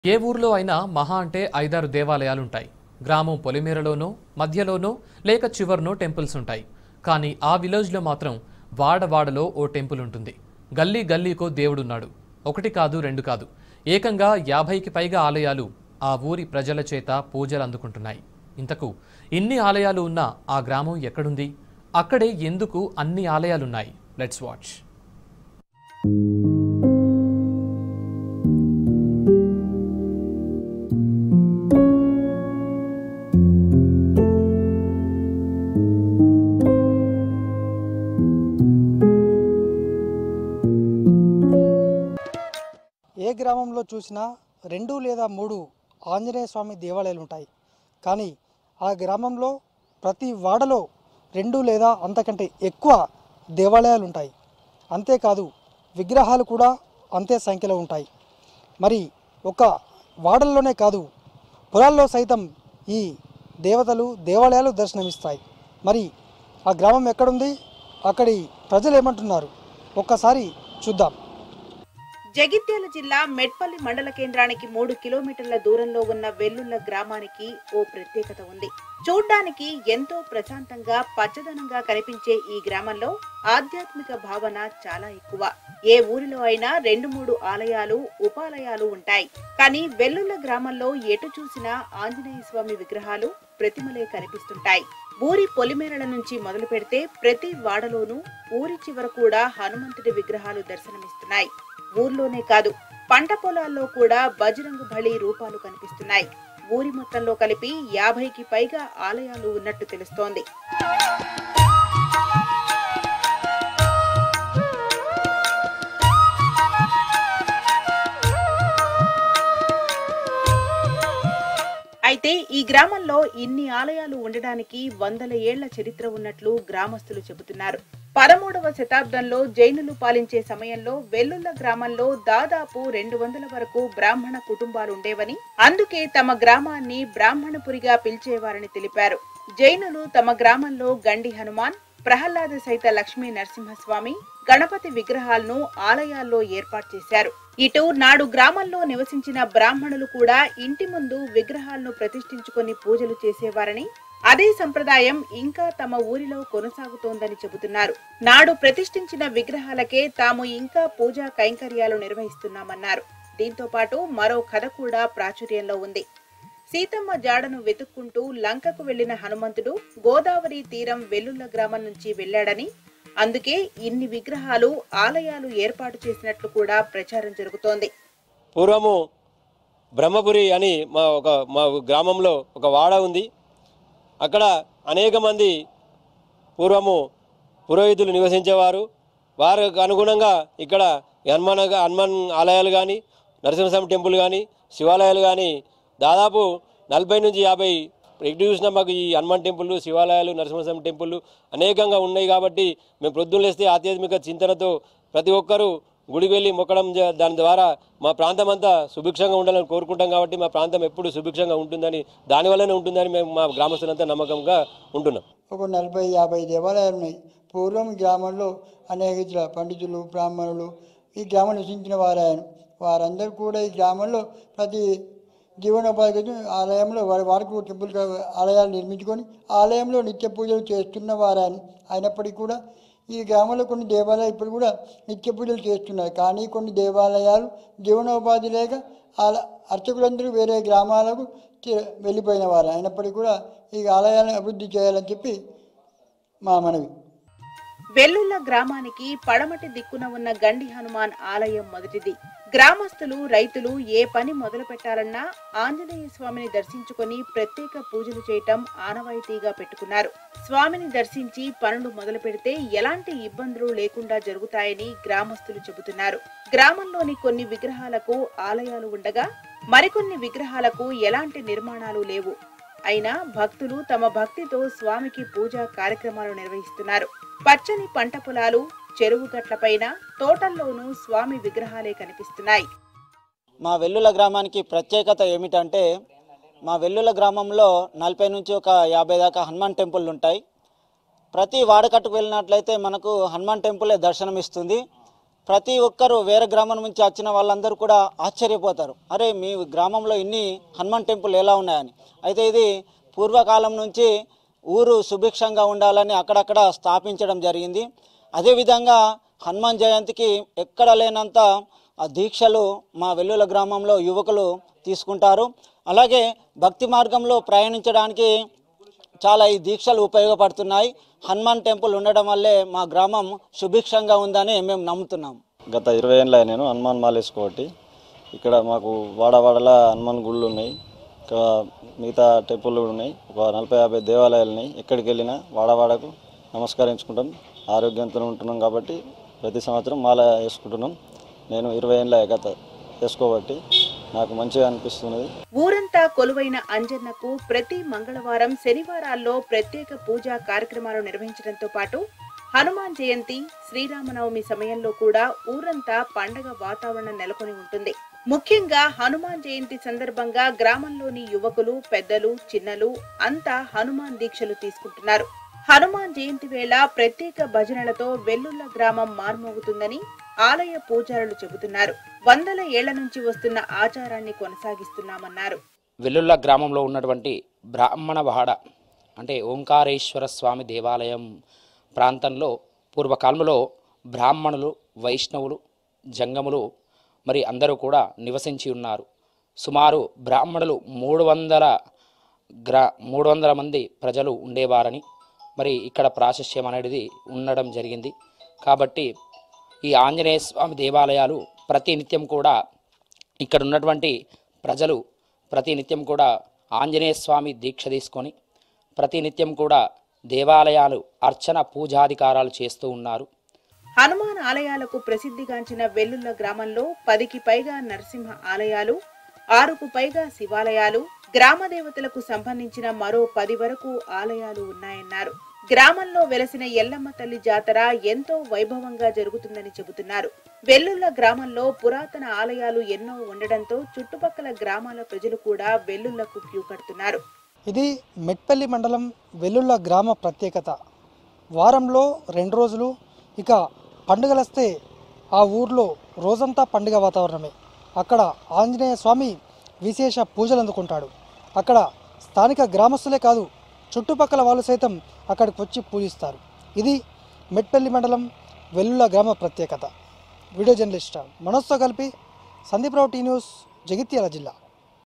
ఏ ఊర్లో అయినా మహా అంటే 5-6 దేవాలయాలుంటాయి. గ్రామం పొలిమేరలోనో, మధ్యలోనో లేక చివర్నో టెంపుల్స్ ఉంటాయి. కానీ ఆ విలేజ్లో మాత్రం వాడవాడలో ఓ టెంపుల్ ఉంటుంది. గల్లీ గల్లీకో దేవుడున్నాడు. ఒకటి కాదు, రెండు కాదు. ఏకంగా 50కి పైగా ఆలయాలు ఆ ఊరి ప్రజల చేత పూజలు అందుకుంటున్నాయి. ఇంతకు ఇన్ని ఆలయాలు ఉన్న ఆ గ్రామం ఎక్కడుంది? అక్కడే ఎందుకు అన్ని ఆలయాలున్నాయి? Let's watch. ఏ గ్రామంలో చూసినా 2 లేదా 3 ఆంజనేయ స్వామి దేవాలయాలు ఉంటాయి. కానీ ఆ గ్రామంలో ప్రతి వాడలో 2 లేదా అంతకంటే ఎక్కువ దేవాలయాలు ఉంటాయి. అంతేకాదు విగ్రహాలు కూడా అంతే సంఖ్యలో ఉంటాయి. మరి ఒక వాడల్లోనే కాదు, పొలాల్లో సైతం ఈ దేవాలయాలు దర్శనమిస్తాయి. మరి ఆ గ్రామం ఎక్కడుంది, అక్కడి ప్రజలు ఏమంటున్నారు ఒక్కసారి చూద్దాం. జగిత్యాల జిల్లా మెట్పల్లి మండల కేంద్రానికి 3 కిలోమీటర్ల దూరంలో ఉన్న వెల్లుల్ల గ్రామానికి ఓ ప్రత్యేకత ఉంది. చూడ్డానికి ఎంతో ప్రశాంతంగా పచ్చదనంగా కనిపించే ఈ గ్రామంలో ఆధ్యాత్మిక భావన చాలా ఎక్కువ. ఏ ఊరిలో అయినా 2-3 ఆలయాలు, ఉపాలయాలు ఉంటాయి. కానీ వెల్లుల్ల గ్రామంలో ఎటు చూసినా ఆంజనేయ స్వామి విగ్రహాలు, ప్రతిమలే కనిపిస్తుంటాయి. ఊరి పొలిమేరల నుంచి మొదలు పెడితే ప్రతి వాడలోనూ ఊరి చివర కూడా హనుమంతుడి విగ్రహాలు దర్శనమిస్తున్నాయి. ఊర్లోనే కాదు, పంట పొలాల్లో కూడా బజరంగు బలి రూపాలు కనిపిస్తున్నాయి. ఊరి మొత్తంలో కలిపి 50కి పైగా ఆలయాలు ఉన్నట్టు తెలుస్తోంది. అయితే ఈ గ్రామంలో ఇన్ని ఆలయాలు ఉండడానికి వందల ఏళ్ల చరిత్ర ఉన్నట్లు గ్రామస్తులు చెబుతున్నారు. 13వ శతాబ్దంలో జైనులు పాలించే సమయంలో వెల్లుల్ల గ్రామంలో దాదాపు 200 వరకు బ్రాహ్మణ కుటుంబాలుండేవని, అందుకే తమ గ్రామాన్ని బ్రాహ్మణపురిగా పిలిచేవారని తెలిపారు. జైనులు తమ గ్రామంలో గండి హనుమాన్, ప్రహ్లాద సైత లక్ష్మీ నరసింహస్వామి, గణపతి విగ్రహాలను ఆలయాల్లో ఏర్పాటు చేశారు. ఇటు నాడు గ్రామంలో నివసించిన బ్రాహ్మణులు కూడా ఇంటి ముందు విగ్రహాలను ప్రతిష్ఠించుకొని పూజలు చేసేవారని, అదే సంప్రదాయం ఇంకా తమ ఊరిలో కొనసాగుతోందని చెబుతున్నారు. నాడు ప్రతిష్ఠించిన విగ్రహాలకే తాము ఇంకా పూజా కైంకర్యాలు నిర్వహిస్తున్నామన్నారు. దీంతో పాటు మరో కథ కూడా ప్రాచుర్యంలో ఉంది. సీతమ్మ జాడను వెతుక్కుంటూ లంకకు వెళ్లిన హనుమంతుడు గోదావరి తీరం వెల్లుల్ల గ్రామం నుంచి వెళ్లాడని, అందుకే ఇన్ని విగ్రహాలు, ఆలయాలు ఏర్పాటు చేసినట్లు కూడా ప్రచారం జరుగుతోంది. పూర్వము బ్రహ్మపురి అని మా గ్రామంలో ఒక వాడ ఉంది. అక్కడ అనేక మంది పూర్వము పురోహితులు నివసించేవారు. వారికి అనుగుణంగా ఇక్కడ హనుమాన్ ఆలయాలు కానీ, నరసింహస్వామి టెంపుల్ కానీ, శివాలయాలు కానీ దాదాపు 40 నుంచి 50 ఎటు చూసినా మాకు ఈ హనుమాన్ టెంపుల్, శివాలయాలు, నరసింహస్వామి టెంపుల్ అనేకంగా ఉన్నాయి. కాబట్టి మేము ప్రొద్దున లేస్తే ఆధ్యాత్మిక చింతనతో ప్రతి ఒక్కరూ గుడికి వెళ్ళి మొక్కడం, దాని ద్వారా మా ప్రాంతం అంతా సుభిక్షంగా ఉండాలని కోరుకుంటాం. కాబట్టి మా ప్రాంతం ఎప్పుడు సుభిక్షంగా ఉంటుందని, దానివల్లనే ఉంటుందని మేము మా గ్రామస్తులంతా నమ్మకంగా ఉంటున్నాం. ఒక 40-50 దేవాలయాలు ఉన్నాయి. పూర్వం గ్రామంలో అనేక పండితులు, బ్రాహ్మణులు ఈ గ్రామం నివసించిన వారందరూ కూడా ఈ గ్రామంలో ప్రతి జీవనోపాధి ఆలయంలో వారికి టెంపుల్ ఆలయాలు నిర్మించుకొని ఆలయంలో నిత్య పూజలు చేస్తున్న అయినప్పటికీ కూడా ఈ గ్రామంలో కొన్ని దేవాలయాలు ఇప్పుడు కూడా నిత్య పూజలు చేస్తున్నారు. కానీ కొన్ని దేవాలయాలు జీవనోపాధి లేక అర్చకులందరూ వేరే గ్రామాలకు వెళ్ళిపోయిన వారు అయినప్పటికీ కూడా ఈ ఆలయాలను అభివృద్ధి చేయాలని చెప్పి మా మనవి. వెల్లుల్ల గ్రామానికి పడమటి దిక్కున ఉన్న గండి హనుమాన్ ఆలయం మొదటిది. గ్రామస్తులు, రైతులు ఏ పని మొదలు పెట్టాలన్నా ఆంజనేయ స్వామిని దర్శించుకొని ప్రత్యేక పూజలు చేయటం ఆనవాయితీగా పెట్టుకున్నారు. స్వామిని దర్శించి పనులు మొదలు పెడితే ఎలాంటి ఇబ్బందులు లేకుండా జరుగుతాయని గ్రామస్తులు చెబుతున్నారు. గ్రామంలోని కొన్ని విగ్రహాలకు ఆలయాలు ఉండగా మరికొన్ని విగ్రహాలకు ఎలాంటి నిర్మాణాలు లేవు. అయినా భక్తులు తమ భక్తితో స్వామికి పూజా కార్యక్రమాలు నిర్వహిస్తున్నారు. పచ్చని పంట పొలాలు, చెరువు గట్లపైన, తోటల్లోనూ స్వామి విగ్రహాలే కనిపిస్తున్నాయి. మా వెల్లుల గ్రామానికి ప్రత్యేకత ఏమిటంటే, మా వెల్లుల గ్రామంలో 40 నుంచి ఒక 50 దాకా హనుమాన్ టెంపుల్ ఉంటాయి. ప్రతి వాడకట్టుకు వెళ్ళినట్లయితే మనకు హనుమాన్ టెంపులే దర్శనమిస్తుంది. ప్రతి ఒక్కరు వేరే గ్రామం నుంచి వచ్చిన వాళ్ళందరూ కూడా ఆశ్చర్యపోతారు, అరే మీ గ్రామంలో ఇన్ని హనుమాన్ టెంపుల్ ఎలా ఉన్నాయని. అయితే ఇది పూర్వకాలం నుంచి ఊరు సుభిక్షంగా ఉండాలని అక్కడక్కడ స్థాపించడం జరిగింది. అదేవిధంగా హనుమాన్ జయంతికి ఎక్కడ లేనంత దీక్షలు మా వెల్లుల గ్రామంలో యువకులు తీసుకుంటారు. అలాగే భక్తి మార్గంలో ప్రయాణించడానికి చాలా ఈ దీక్షలు ఉపయోగపడుతున్నాయి. హనుమాన్ టెంపుల్ ఉండడం వల్లే మా గ్రామం సుభిక్షంగా ఉందని మేము నమ్ముతున్నాం. గత 20 ఏళ్ళ నేను హనుమాన్ మాల వేసుకోబట్టి ఇక్కడ మాకు వాడవాడలా హనుమాన్ గుళ్ళు ఉన్నాయి, ఇంకా మిగతా టెంపుల్ కూడా ఉన్నాయి. ఒక 40-50 దేవాలయాలు ఉన్నాయి. ఎక్కడికి వెళ్ళినా వాడవాడకు నమస్కరించుకుంటాం, ఆరోగ్యంతో ఉంటున్నాం. కాబట్టి ప్రతి సంవత్సరం మాల వేసుకుంటున్నాం. నేను 20 ఏళ్ళ గత వేసుకోబట్టి నాకు మంచిగా అనిపిస్తున్నది. ఊరంతా కొలువైన అంజన్నకు ప్రతి మంగళవారం, శనివారాల్లో ప్రత్యేక పూజా కార్యక్రమాలు నిర్వహించడంతో పాటు హనుమాన్ జయంతి, శ్రీరామనవమి సమయంలో కూడా ఊరంతా పండగ వాతావరణం నెలకొని ఉంటుంది. ముఖ్యంగా హనుమాన్ జయంతి సందర్భంగా గ్రామంలోని యువకులు, పెద్దలు, చిన్నలు అంతా హనుమాన్ దీక్షలు తీసుకుంటున్నారు. హనుమాన్ జయంతి వేళ ప్రత్యేక భజనలతో వెల్లుల్ల గ్రామం మార్మోగుతుందని ఆలయ పూజారులు చెబుతున్నారు. వందల ఏళ్ల నుంచి వస్తున్న ఆచారాన్ని కొనసాగిస్తున్నామన్నారు. వెల్లుల్ల గ్రామంలో ఉన్నటువంటి బ్రాహ్మణవాడ అంటే ఓంకారేశ్వర స్వామి దేవాలయం ప్రాంతంలో పూర్వకాలంలో బ్రాహ్మణులు, వైష్ణవులు, జంగములు మరి అందరూ కూడా నివసించి ఉన్నారు. సుమారు బ్రాహ్మణులు 300 మంది ప్రజలు ఉండేవారని మరి ఇక్కడ ప్రాశస్యం అనేది ఉండడం జరిగింది. కాబట్టి ఈ ఆంజనేయ స్వామి దేవాలయాలు ప్రతినిత్యం కూడా ఇక్కడ ఉన్నటువంటి ప్రజలు ప్రతినిత్యం కూడా ఆంజనేయ స్వామి దీక్ష తీసుకొని ప్రతినిత్యం కూడా దేవాలయాలు అర్చన పూజాధికారాలు చేస్తూ ఉన్నారు. హనుమాన్ ఆలయాలకు ప్రసిద్ధిగాంచిన వెల్లుల్ల గ్రామంలో 10కి పైగా నరసింహ ఆలయాలు, 6కు పైగా శివాలయాలు, గ్రామ దేవతలకు సంబంధించిన మరో 10 వరకు ఆలయాలు ఉన్నాయన్నారు. గ్రామంలో వెలసిన ఎల్లమ్మ తల్లి జాతర ఎంతో వైభవంగా జరుగుతుందని చెబుతున్నారు. వెల్లుల్ల గ్రామంలో పురాతన ఆలయాలు ఎన్నో ఉండడంతో చుట్టుపక్కల గ్రామాల ప్రజలు కూడా వెల్లుల్లకు క్యూ కడుతున్నారు. ఇది మెట్పల్లి మండలం వెల్లుల్ల గ్రామ ప్రత్యేకత. వారంలో 2 రోజులు ఇక పండుగలొస్తే ఆ ఊర్లో రోజంతా పండుగ వాతావరణమే. అక్కడ ఆంజనేయ స్వామి విశేష పూజలు అందుకుంటాడు. అక్కడ స్థానిక గ్రామస్తులే కాదు, చుట్టుపక్కల వాళ్ళు సైతం అక్కడికి వచ్చి పూజిస్తారు. ఇది మెట్పల్లి మండలం వెల్లుల్ల గ్రామ ప్రత్యేకత. వీడియో జర్నలిస్ట్ మనోజ్తో కలిపి సందీప్ రావు, టీ న్యూస్, జగిత్యాల జిల్లా.